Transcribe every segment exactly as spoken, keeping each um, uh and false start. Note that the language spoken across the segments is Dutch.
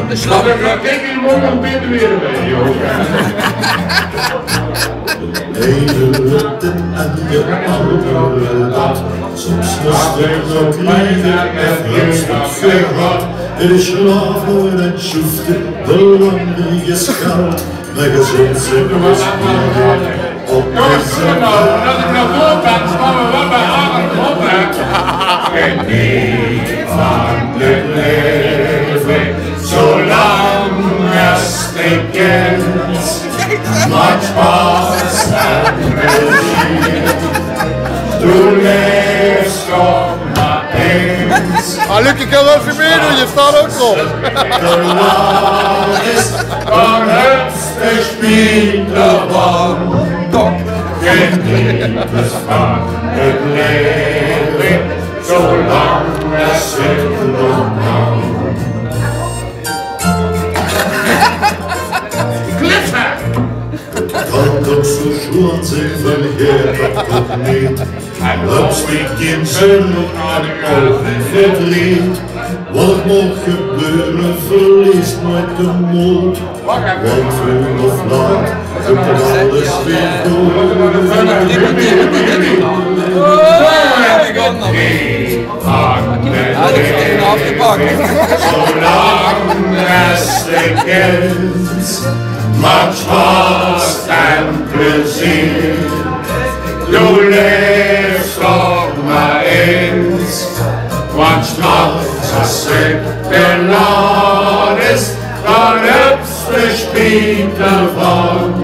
op de slag. Dan kijk je morgen binnen weer mee, joh. Hele en je andere dag, soms lustig ook kleiner en rustig verwacht. Er is slapen en schufte, belangrijk is geld, maar gezond zijn was niet op deze dag. Dat ik naar voren ben, staan we wel bij Arend op, hè. Geniet van het leven, zolang als ik kent. Maakt Spaß en plezier, du leefst nog maar eens. Ah, Luc, ik kan wel even meer doen, je staat ook op. De land is van het spiegel van. Geniet dus van het leven, zolang als het nog kan. Kan ook zo schoon zijn van Heer dat toch niet. Opstiek in zijn aan de ogen verdriet. Wat mag gebeuren, verliest nooit de moed. Want vroeg of laat komt er alles weer door. Zolang als ik kent, maakt Spaß en plezier. Du leefst nog maar eens, want straks als ik beladen is, dan hebst de spiegel van.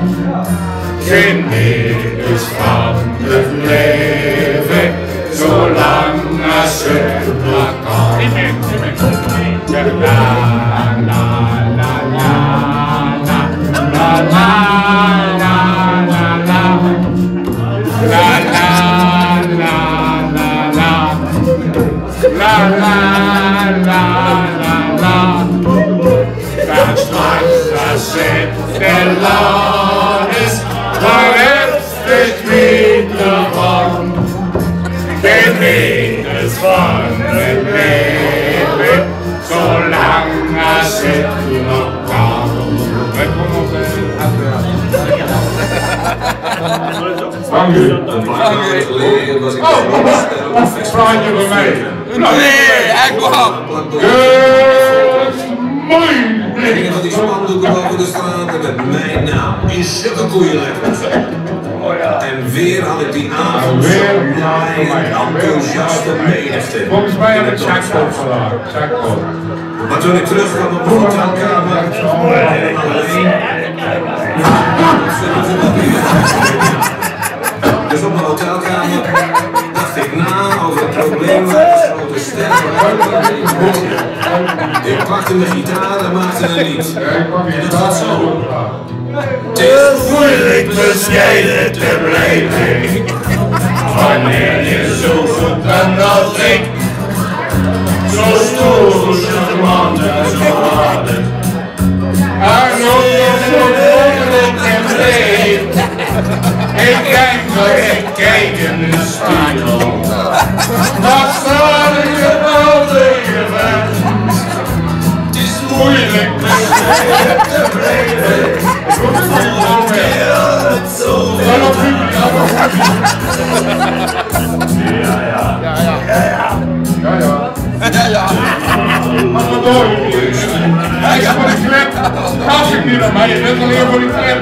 Geniet dus van het leven, zolang als het maar kan. La la la la la la la la la la. La la la la la. La la la la la. Dan straks als het beladen is, dan hebst de spiegel van. Geniet dus van het leven, zolang als het nog kan. Wij komen op de Dank u. Een paar jaar geleden was ik Oh, ik vraag je bij mij. Nee, hij kwam. Mooi. Dingen van die spandoeken over de straten met mijn naam in zulke koeienletters. En weer had ik die avond zo'n blij en enthousiaste menigte. Volgens mij heb ik Jackpot vandaag. Jackpot. Maar toen ik terugkwam op de hotelkamer, alleen. Dus op mijn hotelkamer dacht ik na over het probleem waar de grote ster Ik pakte mijn gitaar en maakte een lied. En het gaat zo. Het is moeilijk bescheiden te blijven, wanneer je zo goed bent als ik. Zo stoer, zo man en zo aardig. En ook nog zo moeilijk en breed. Ik denk dat ik kijk in de spiegel. Wat staat ik op al tegen bent? Het is Moeilijk bescheiden te blijven. Ja, ja. Ja, ja. Ja, ja. Ja, ja. Mag maar door, jongens. Hij is voor de klep. Als ik niet naar mij, je bent alleen voor die klep.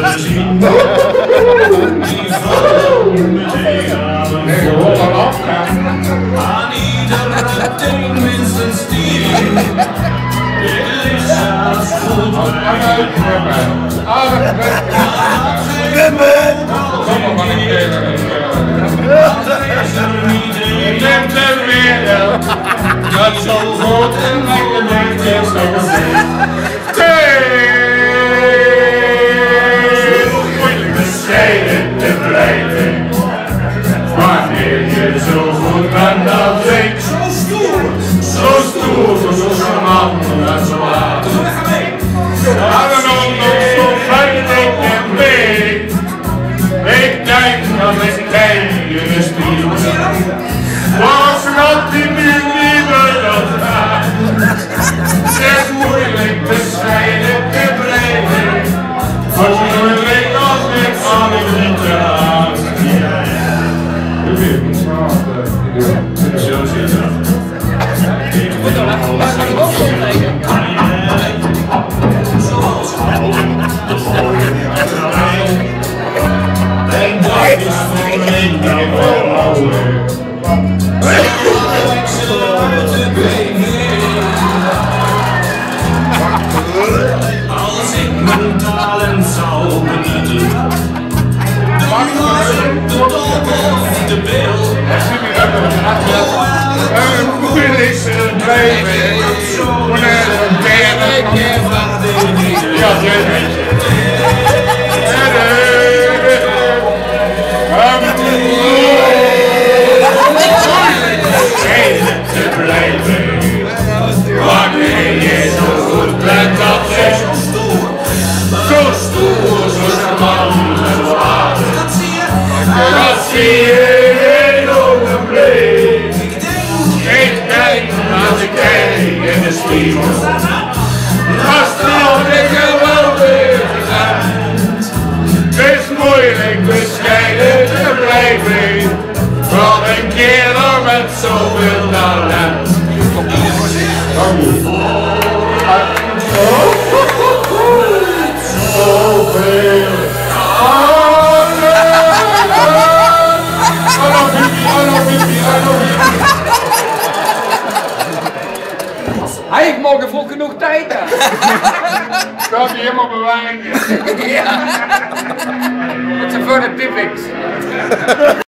Nee, gewoon dan af. aan iedere teen minstens tien. Dit is zelfs goed. Aardig Klimmen! Kom maar van een keer. Ik neem de wereld. Dat zo goed en lekker maakt is nog moeilijk bescheiden te blijven. Wanneer je zo goed bent als ik. Zo stoer. Zo stoer, zo charmant en zo aardig. En dan ook nog zo veilig en bleek. Ik denk dat ik kijk in de spiegel. Was dat die nu niet meer dat gaat? Het is moeilijk Zo zit dat. Ik moet dan even maar gaan opnemen. Zoals de mooie terrein. En dat is voor mij dan wel ouder. Ik zal uit de benen. Als ik mijn talent zou benutten. De dop of de bil. Een moeilijkste leven. Wanneer een keer van de ja, te blijven. Wanneer je zo goed bent, dat is zo stoer. Zo stoer, zo charmant en zo aardig. Dat zie je in een ogenblik. Ik denk als ik kijk in de spiegel. Dat straalt ik geweldig uit. Het is moeilijk bescheiden te blijven. Van een kerel met zoveel talent. zoveel. Hij heeft morgen vroeg genoeg tijd. Kan je helemaal bewijzen. Ja. Het is voor de typics.